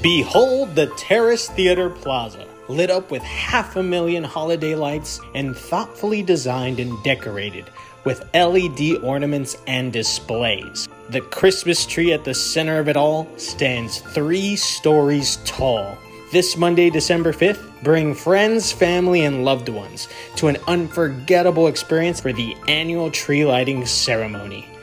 Behold the Terrace Theater Plaza, lit up with 500,000 holiday lights and thoughtfully designed and decorated with LED ornaments and displays. The Christmas tree at the center of it all stands 3 stories tall. This Monday, December 5th, bring friends, family, and loved ones to an unforgettable experience for the annual tree lighting ceremony.